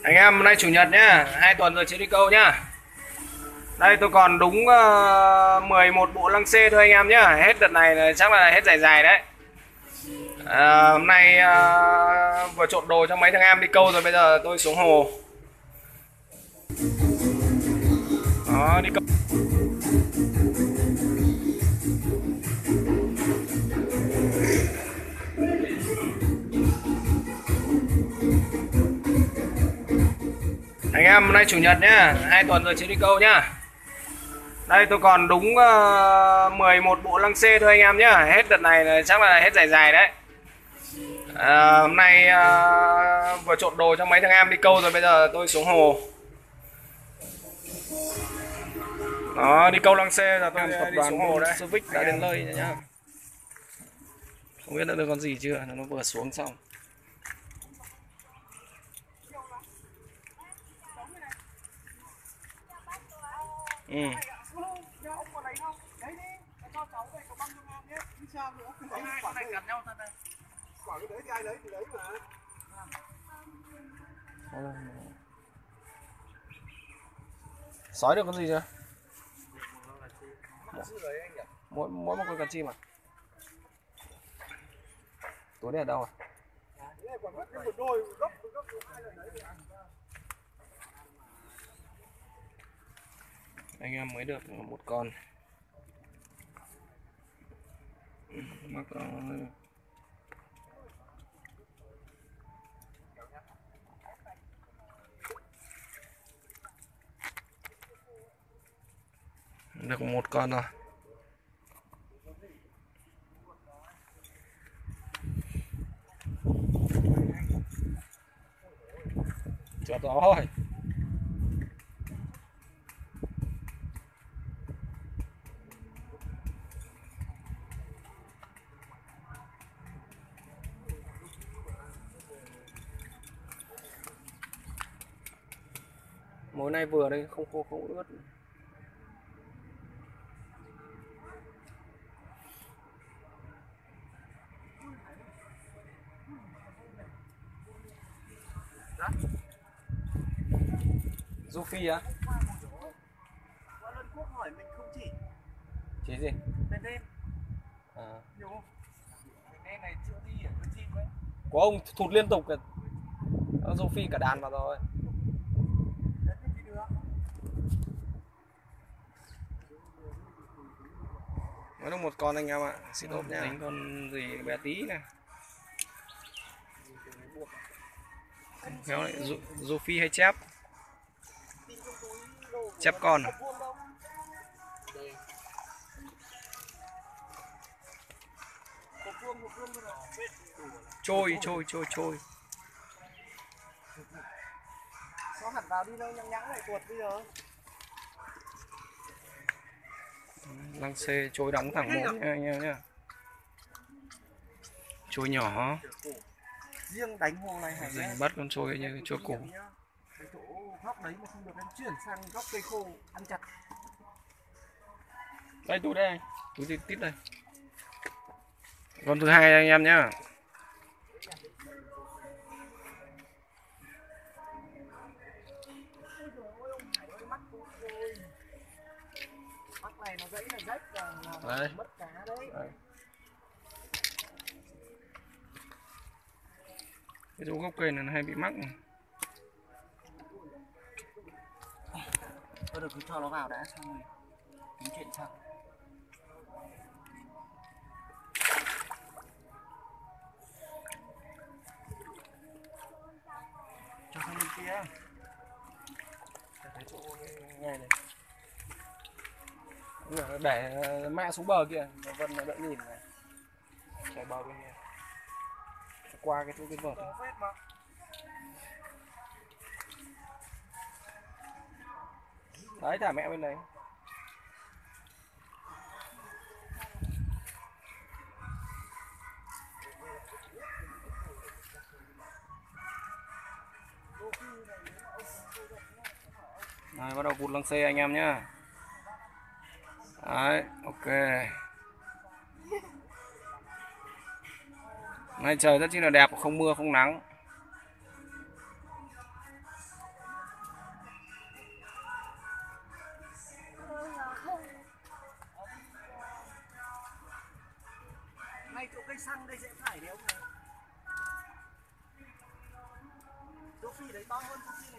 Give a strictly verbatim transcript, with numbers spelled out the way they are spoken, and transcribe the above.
Anh em, hôm nay chủ nhật nhá, hai tuần rồi chưa đi câu nhá. Đây tôi còn đúng uh, mười một bộ lăng xê thôi anh em nhá. Hết đợt này là chắc là hết dài dài đấy. À, hôm nay uh, vừa trộn đồ cho mấy thằng em đi câu rồi, bây giờ tôi xuống hồ. Đó, đi câu. Anh em, hôm nay chủ nhật nhá, hai tuần rồi chưa đi câu nhá. Đây tôi còn đúng uh, mười một bộ lăng xê thôi anh em nhá. Hết đợt này là chắc là hết dài dài đấy. À, hôm nay uh, vừa trộn đồ cho mấy thằng em đi câu rồi, bây giờ tôi xuống hồ. Đó, đi câu lăng xê là tôi tập đoàn xuống hồ đấy. Civic đã đến nơi nhá. Không biết đã được con gì chưa, nó vừa xuống xong. Ừ. Sói được con gì chưa? Mỗi mỗi một con cần chim à? Túi này ở đâu à? Anh em mới được một con. Mắc được một con rồi. Chợt rồi. Mối này vừa đây, không khô không ướt. Du Phi á? Chỉ gì? Tên đen. À. Tên đen này chưa đi ở con chim ấy. Có ông thụt liên tục kìa. Du Phi cả đàn vào rồi. Mới được một con anh em ạ. Xin lỗi nha. Tính con gì bé tí này. Kéo lại Du Phi hay chép? Chép con. Trôi trôi trôi trôi. Nó hẳn vào đi đâu nhẵng nhẵng lại tuột bây giờ. Lăng xê trôi đóng thẳng mũi nha anh em nhá. Trôi nhỏ. Riêng đánh hồ này hay Dình bắt con trôi như trôi cổ. Cái chỗ góc đấy mà không được em chuyển sang góc cây khô ăn chặt. Đây túi đây, túi tít tít đây. Con thứ hai anh em nhá. Mắt này nó gãy là rách là Đấy. mất cá đấy. Đấy. Cái chỗ gốc cây này nó hay bị mắc này. Thôi được, cứ cho nó vào đã xong rồi tính chuyện sau. Cho sang bên kia. Cái chỗ ngay này. Để mẹ xuống bờ kia, nó Vân nó đỡ nhìn này. Chạy bờ bên kia. Qua cái chỗ cái vợt này. Đấy, thả mẹ bên này. Rồi, bắt đầu vụt lăng xê anh em nhá. Đấy, ok. Nay trời rất chi là đẹp, không mưa không nắng. cây xăng đây sẽ phải đấy ông này. Chỗ phi đấy to hơn chỗ phi